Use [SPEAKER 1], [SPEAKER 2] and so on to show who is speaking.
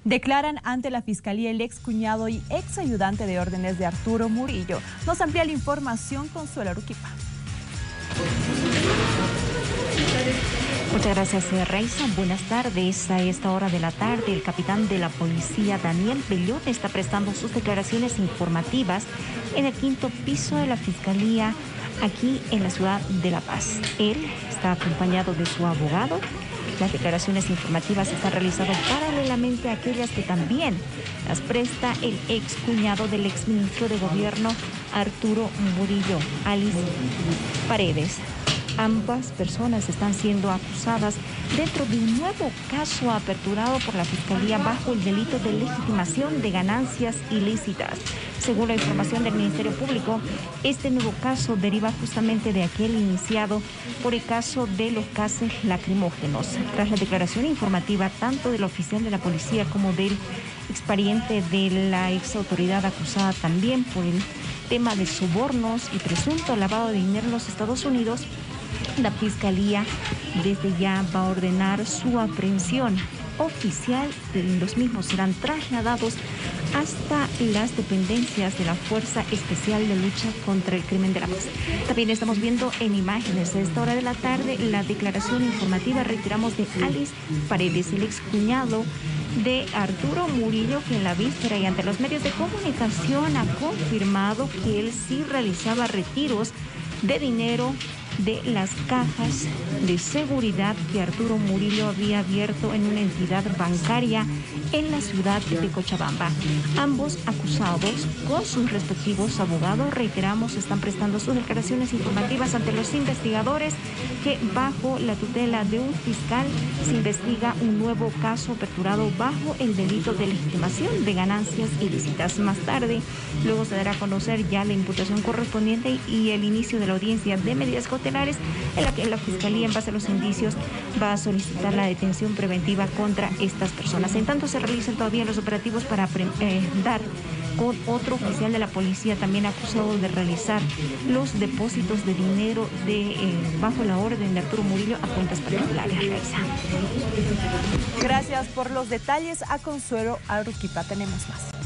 [SPEAKER 1] Declaran ante la Fiscalía el excuñado y ex ayudante de órdenes de Arturo Murillo. Nos amplía la información Consuelo Aruquipa.
[SPEAKER 2] Muchas gracias, Raiza. Buenas tardes. A esta hora de la tarde, el capitán de la policía, Daniel Bellote, está prestando sus declaraciones informativas en el 5º piso de la Fiscalía, aquí en la ciudad de La Paz. Él está acompañado de su abogado. Las declaraciones informativas están realizadas paralelamente a aquellas que también las presta el ex cuñado del exministro de Gobierno, Arturo Murillo, Alice Paredes. Ambas personas están siendo acusadas dentro de un nuevo caso aperturado por la Fiscalía bajo el delito de legitimación de ganancias ilícitas. Según la información del Ministerio Público, este nuevo caso deriva justamente de aquel iniciado por el caso de los gases lacrimógenos. Tras la declaración informativa tanto del oficial de la policía como del expariente de la ex autoridad acusada también por el tema de sobornos y presunto lavado de dinero en los Estados Unidos, la Fiscalía desde ya va a ordenar su aprehensión oficial. Los mismos serán trasladados hasta las dependencias de la Fuerza Especial de Lucha contra el Crimen de la Paz. También estamos viendo en imágenes a esta hora de la tarde la declaración informativa, reiteramos, de Alice Paredes, el excuñado de Arturo Murillo, que en la víspera y ante los medios de comunicación ha confirmado que él sí realizaba retiros de dinero de las cajas de seguridad que Arturo Murillo había abierto en una entidad bancaria en la ciudad de Cochabamba. Ambos acusados, con sus respectivos abogados, reiteramos, están prestando sus declaraciones informativas ante los investigadores, que bajo la tutela de un fiscal se investiga un nuevo caso aperturado bajo el delito de legitimación de ganancias ilícitas. Más tarde, luego se dará a conocer ya la imputación correspondiente y el inicio de la audiencia de medidas cautelares, en la que la Fiscalía, en base a los indicios, va a solicitar la detención preventiva contra estas personas. En tanto, se realizan todavía los operativos para dar con otro oficial de la policía también acusado de realizar los depósitos de dinero bajo la orden de Arturo Murillo a cuentas particulares.
[SPEAKER 1] Gracias por los detalles a Consuelo Aruquipa. Tenemos más.